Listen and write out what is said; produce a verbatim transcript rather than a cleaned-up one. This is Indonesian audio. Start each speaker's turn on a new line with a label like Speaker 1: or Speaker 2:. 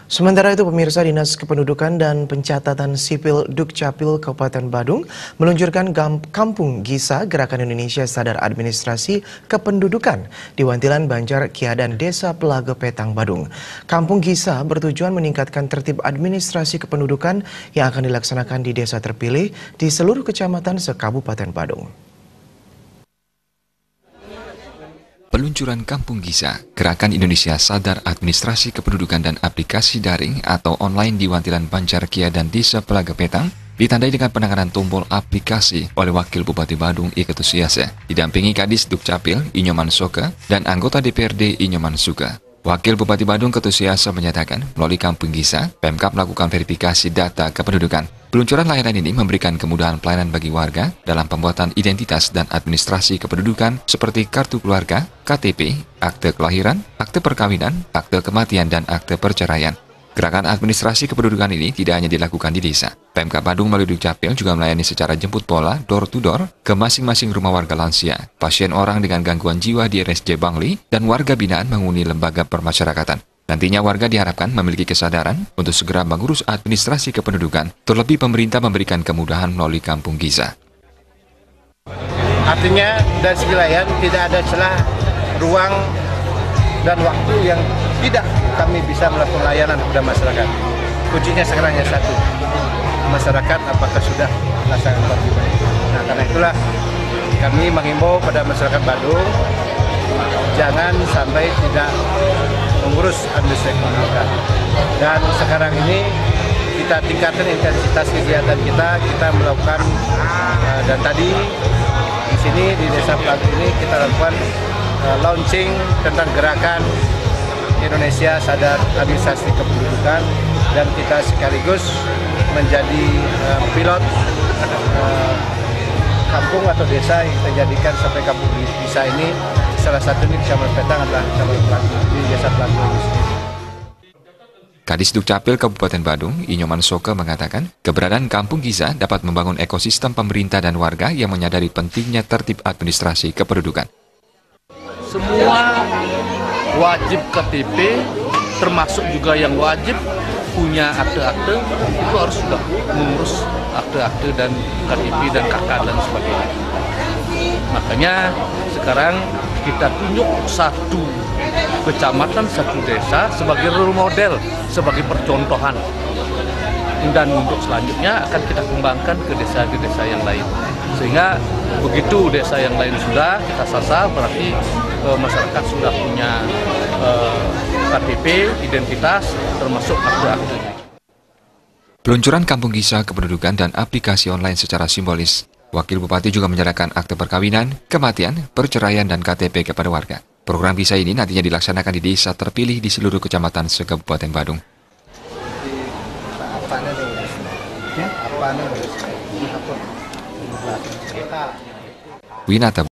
Speaker 1: Sementara itu, pemirsa, Dinas Kependudukan dan Pencatatan Sipil Dukcapil Kabupaten Badung meluncurkan Kampung Gisa Gerakan Indonesia Sadar Administrasi Kependudukan di Wantilan Banjar Kiadan Desa Pelaga Petang, Badung. Kampung Gisa bertujuan meningkatkan tertib administrasi kependudukan yang akan dilaksanakan di desa terpilih di seluruh kecamatan se-Kabupaten Badung.
Speaker 2: Peluncuran Kampung Gisa, Gerakan Indonesia Sadar Administrasi Kependudukan dan Aplikasi Daring atau Online di Wantilan Banjar Kiadan Desa Pelaga Petang, ditandai dengan penanganan tombol aplikasi oleh Wakil Bupati Badung Ike Tusiase, didampingi Kadis Dukcapil Inyoman Soke dan anggota D P R D Inyoman Suka. Wakil Bupati Badung Ketusiase menyatakan, melalui Kampung Gisa, Pemkab melakukan verifikasi data kependudukan. Peluncuran layanan ini memberikan kemudahan pelayanan bagi warga dalam pembuatan identitas dan administrasi kependudukan seperti kartu keluarga, K T P, akte kelahiran, akte perkawinan, akte kematian, dan akte perceraian. Gerakan administrasi kependudukan ini tidak hanya dilakukan di desa. Pemkab Badung melalui Dukcapil juga melayani secara jemput bola door to door ke masing-masing rumah warga lansia, pasien orang dengan gangguan jiwa di R S J Bangli, dan warga binaan menghuni lembaga permasyarakatan. Nantinya warga diharapkan memiliki kesadaran untuk segera mengurus administrasi kependudukan, terlebih pemerintah memberikan kemudahan melalui Kampung Gisa.
Speaker 3: Artinya dari segi layanan tidak ada celah, ruang, dan waktu yang tidak kami bisa melakukan layanan kepada masyarakat. Kuncinya sekarang hanya satu, masyarakat apakah sudah melaksanakan kewajiban. Nah, karena itulah kami menghimbau pada masyarakat Badung, jangan sampai tidak mengurus administrasi kependudukan. Dan sekarang ini kita tingkatkan intensitas kegiatan kita, kita melakukan uh, dan tadi di sini di Desa Pelaga ini kita lakukan uh, launching tentang gerakan Indonesia Sadar Administrasi Kependudukan, dan kita sekaligus menjadi uh, pilot uh, kampung atau desa yang kita jadikan sampai Kampung Gisa ini. Salah satu di Kecamatan Petang adalah di Desa Pelaga ini sendiri.
Speaker 2: Kadis Dukcapil Kabupaten Badung, Inyoman Soke, mengatakan keberadaan Kampung Gisa dapat membangun ekosistem pemerintah dan warga yang menyadari pentingnya tertib administrasi kependudukan.
Speaker 4: Semua wajib K T P, termasuk juga yang wajib punya akte-akte, itu harus sudah mengurus akte-akte dan K T P dan K K dan sebagainya. Makanya sekarang kita tunjuk satu kecamatan, satu desa sebagai role model, sebagai percontohan. Dan untuk selanjutnya akan kita kembangkan ke desa-desa yang lain. Sehingga begitu desa yang lain sudah kita sasar, berarti e, masyarakat sudah punya e, K T P, identitas, termasuk akte-akte.
Speaker 2: Peluncuran Kampung Gisa Kependudukan dan aplikasi online secara simbolis. Wakil Bupati juga menyerahkan akte perkawinan, kematian, perceraian, dan K T P kepada warga. Program Gisa ini nantinya dilaksanakan di desa terpilih di seluruh kecamatan se-Kabupaten Badung. Winata